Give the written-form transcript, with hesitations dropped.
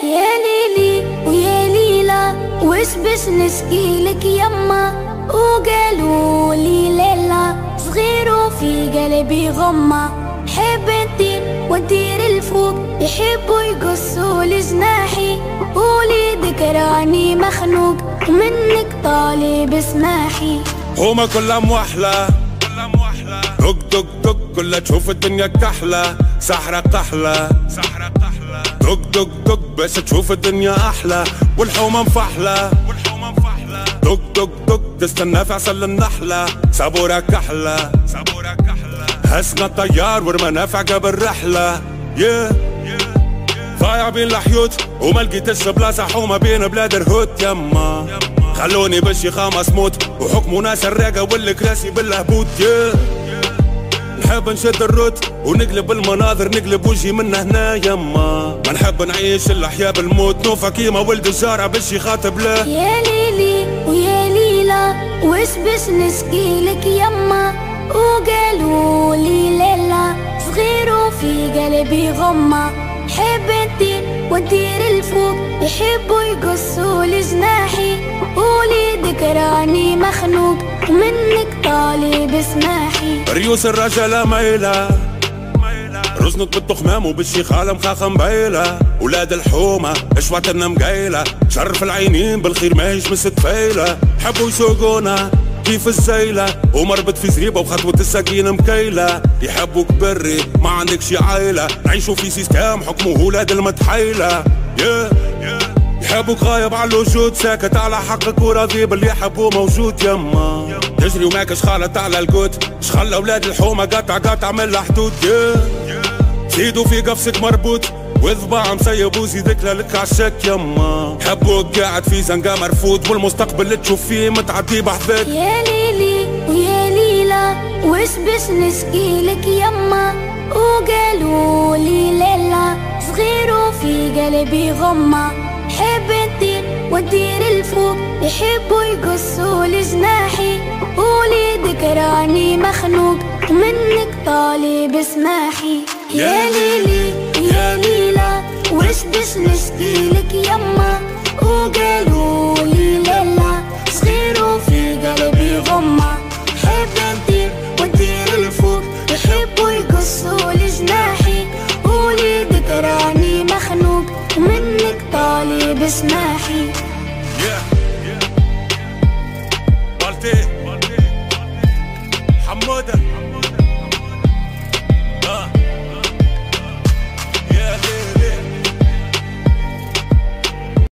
يا ليلي ويا ليلى وش بش نشكيلك يما، وقالوا لي ليلى صغير وفي قلبي غمة، حب ندير وندير الفوق يحبوا يقصوا لجناحي، وليدك راني مخنوق ومنك طالب اسماحي. هما كلها موحلة دق دق دق كلها تشوف الدنيا كحلة، سحرة قحلة دق دق دق باش تشوف الدنيا أحلى، والحومة مفحلة دق دق دق تستنى في عسل النحلة، صبورة كحلة هسنا الطيار ورمانا في عقب الرحلة. ضايع بين الحيوت وما لقيتش بلاصة حومة بين بلاد الهوت يما، خلوني بالشيخة مسموت وحكموا ناس الراقة والكراسي بالهبوط. نحب نشد الروت ونقلب المناظر، نقلب وجهي من هنا يما، ما نحب نعيش الأحياء بالموت، نوفا كيما ولد الجارة بالشي خاطب له. يا ليلي ويا ليلى وش بش نشكيلك يما، وقالوا لي ليلى صغير وفي قلبي غمة، حب ندير وندير الفوق يحبوا يقصوا لجناحي، وليدك راني مخنوق ومنك طالب اسماحي. ريوس الرجالة مايلة رزنت بالتخمام وبالشيخالة مخاخة مبيلة، ولاد الحومة اشواتنا مقايلة، شرف العينين بالخير ماهيش مستفايلة، حبوا يسوقونا كيف الزيلة ومربط في زريبة وخطوة السكينة مكيلة، يحبوك بري ما عندك شي عايلة، نعيشوا في سيستم حكمه ولاد المتحيلة. يحبوك غايب على الوجود ساكت على حقك وراضي باللي يحبوه موجود يما، تجري وماكش خالط على القوت، شخلى ولاد الحومة قطع من الحدود. زيدوا في قفصك مربوط وذباع مسيب وزيدك لك عالشك يما، حبوك قاعد في زنقة مرفوض والمستقبل اللي تشوف فيه متعدي بحذاك. يا ليلي ويا ليلى وش بش نشكيلك يما، وقالوا لي ليلى صغير وفي قلبي غمة، حب ندير وندير الفوق يحبوا يقصوا لجناحي، وليدك راني مخنوق ومنك طالب اسماحي. يا ليلي يا ليلى وش بش نشكيلك يما، وقالوا لي ليلى صغير وفي قلبي غمة، حب ندير وندير الفوق يحبوا يقصوا لجناحي، وليدك راني مخنوق ومنك طالب اسماحي.